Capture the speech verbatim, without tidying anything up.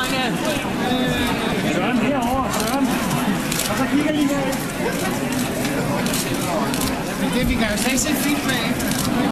drenge. Søren herovre, Søren. Og så kigger lige her. Det, vi kan jo slet ikke se feedback.